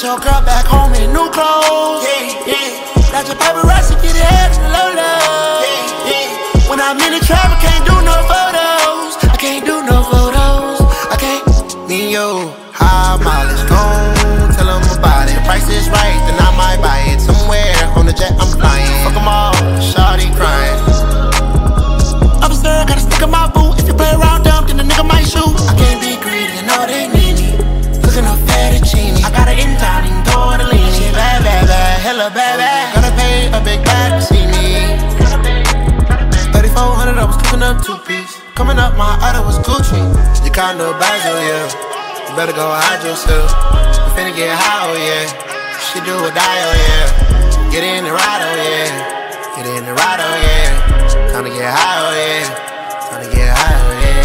your girl back home in new clothes. Got your paparazzi, get ahead in the Lola. When I'm in the trap, I can't do no photos. I can't do no photos. I can't. Me and you, high mileage, gon' tell them about it. The price is right, then I might buy it. Somewhere on the jet I'm flying. Fuck them all, shawty crying. Officer, gotta stick in my boot. If you play around dumb, then the nigga might shoot. I can't be greedy, I know they need me. Looking up fettuccine. I got it in town, even tortellini. She bad, bad, bad, hella bad, bad. Gotta pay a big bag to see me. 3,400, I was cooking up 2-piece. Coming up, my order was Gucci. You kinda bad, yeah. You better go hide yourself. You finna get high, oh yeah. She do or die, oh yeah. Get in the ride, oh yeah. Get in the ride, oh yeah. Time to get high, oh yeah. Time to get high, oh yeah.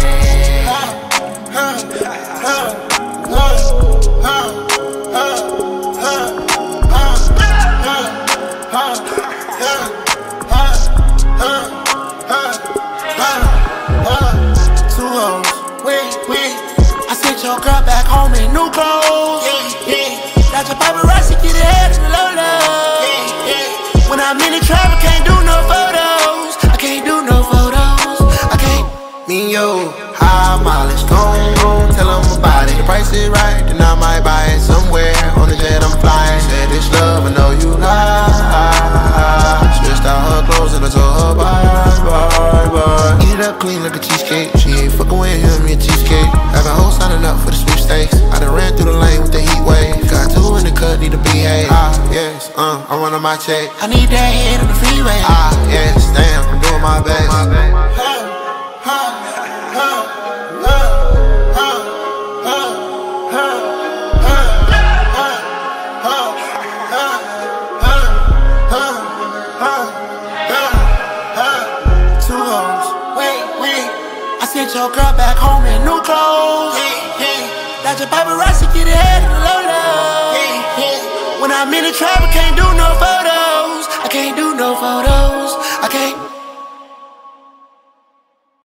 Two hoes, wait. I sent your girl back home in new clothes. Got your paparazzi, get ahead in the Lola. When I'm in the trap, I can't do no photos. I can't do no photos. I can't. Me and you, high mileage, gon' tell them about it. The price is right, then I might buy it. Somewhere on the jet I'm flying. Said this love, I know you lie. Switched out her clothes and I told her bye. Eat it up clean like a cheesecake. She ain't fucking with him, me a cheesecake. Have a hoe signing up for the sweepstakes. I done ran through the lane with the heat wave. Got two in the cut, need a BA. Yes, I'm running my check. I need that head on the freeway. Yes, damn, I'm doing my best. Two hoes, wait. I sent your girl back home in new clothes. Got your paparazzi, get ahead in the Lola. When I'm in the trap, I can't do no photos. I can't do no photos. I can't.